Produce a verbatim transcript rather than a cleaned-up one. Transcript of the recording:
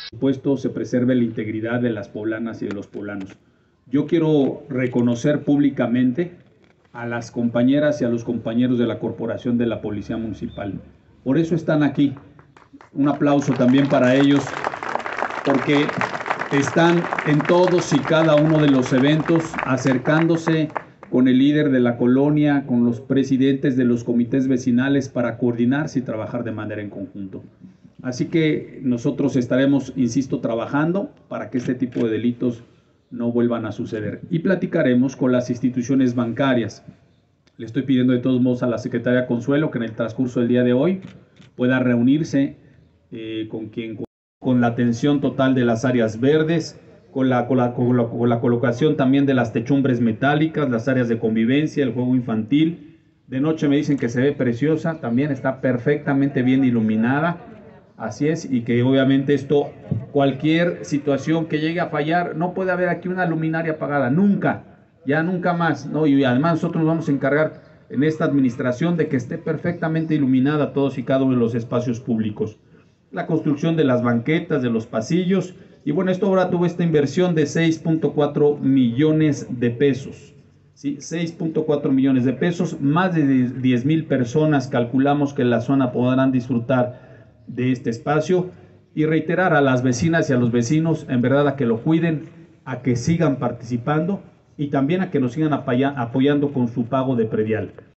supuesto se preserve la integridad de las poblanas y de los poblanos. Yo quiero reconocer públicamente a las compañeras y a los compañeros de la Corporación de la Policía Municipal. Por eso están aquí. Un aplauso también para ellos, porque están en todos y cada uno de los eventos, acercándose con el líder de la colonia, con los presidentes de los comités vecinales para coordinarse y trabajar de manera en conjunto. Así que nosotros estaremos, insisto, trabajando para que este tipo de delitos no vuelvan a suceder. Y platicaremos con las instituciones bancarias. Le estoy pidiendo de todos modos a la secretaria Consuelo que en el transcurso del día de hoy pueda reunirse eh, con quien con la atención total de las áreas verdes, con la, con, la, con, la, con la colocación también de las techumbres metálicas, las áreas de convivencia, el juego infantil. De noche me dicen que se ve preciosa, también está perfectamente bien iluminada. Así es, y que obviamente esto, cualquier situación que llegue a fallar, no puede haber aquí una luminaria apagada, nunca, ya nunca más, ¿no? Y además nosotros nos vamos a encargar en esta administración de que esté perfectamente iluminada todos y cada uno de los espacios públicos. La construcción de las banquetas, de los pasillos, y bueno, esto ahora tuvo esta inversión de seis punto cuatro millones de pesos, ¿sí? seis punto cuatro millones de pesos, más de diez mil personas calculamos que en la zona podrán disfrutar de este espacio, y reiterar a las vecinas y a los vecinos en verdad a que lo cuiden, a que sigan participando y también a que nos sigan apoyando con su pago de predial.